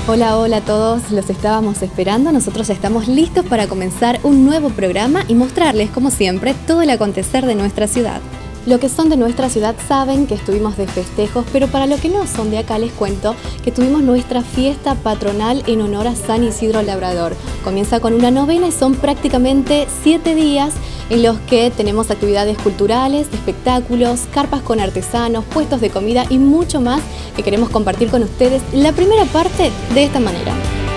Hola, hola a todos, los estábamos esperando. Nosotros estamos listos para comenzar un nuevo programa y mostrarles, como siempre, todo el acontecer de nuestra ciudad. Los que son de nuestra ciudad saben que estuvimos de festejos, pero para los que no son de acá les cuento que tuvimos nuestra fiesta patronal en honor a San Isidro Labrador. Comienza con una novena y son prácticamente 7 días en los que tenemos actividades culturales, espectáculos, carpas con artesanos, puestos de comida y mucho más que queremos compartir con ustedes. La primera parte de esta manera.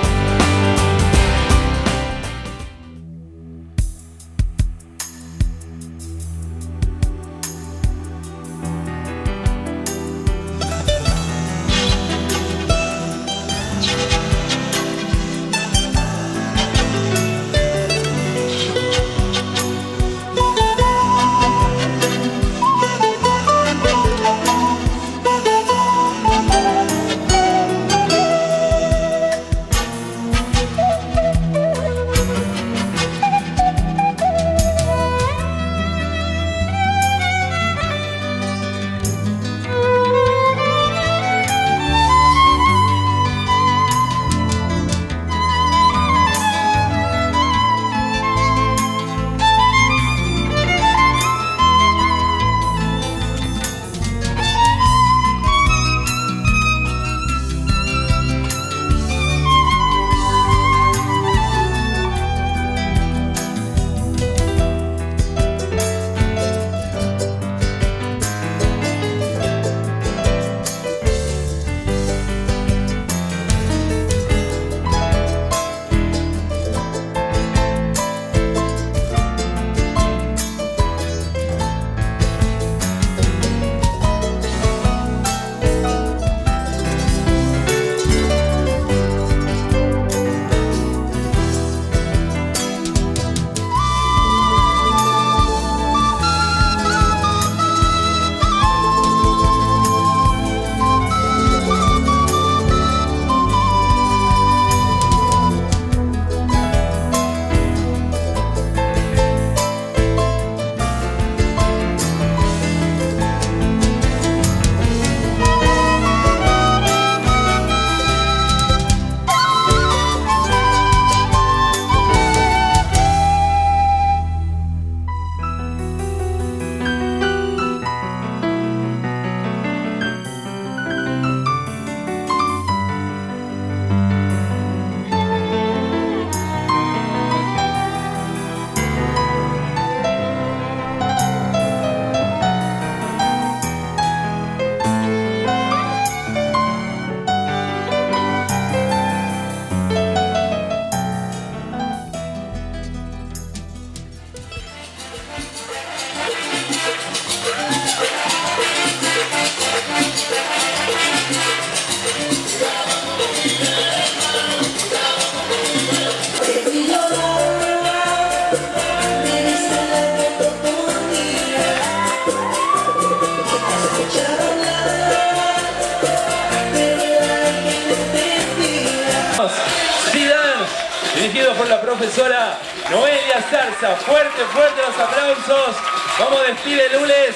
Dirigido por la profesora Noelia Zarza. Fuerte, fuerte los aplausos. Vamos a despedir el lunes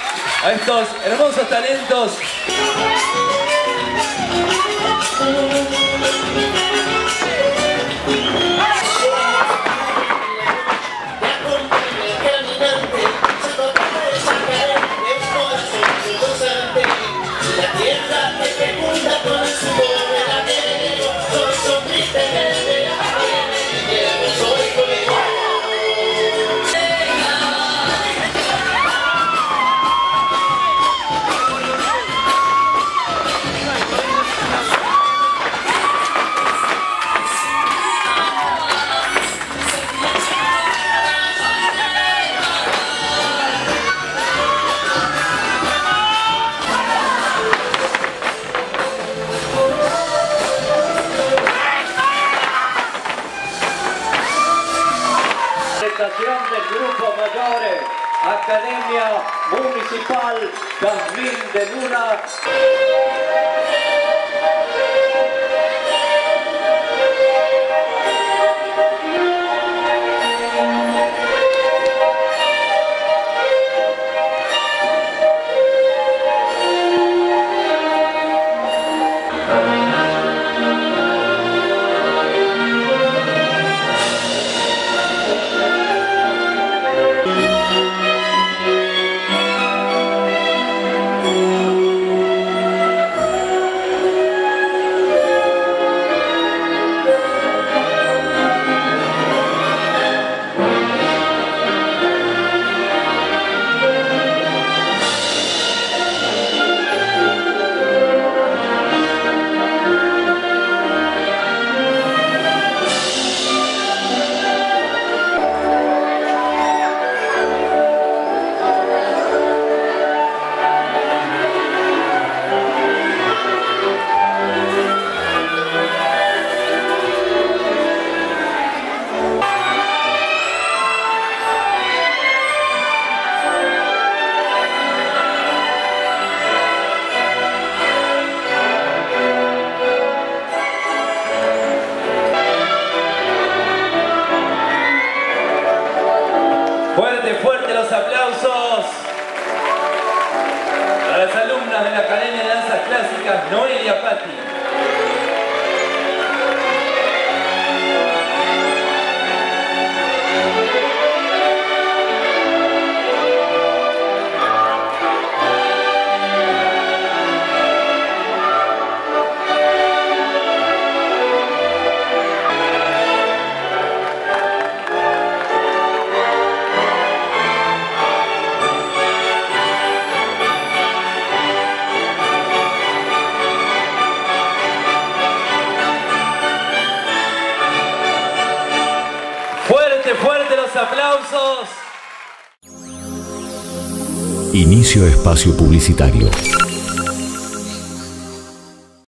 a estos hermosos talentos. Del Grupo Mayores, Academia Municipal Jazmín de Luna. chicas Noelia Patti. Fuerte los aplausos. Inicio espacio publicitario.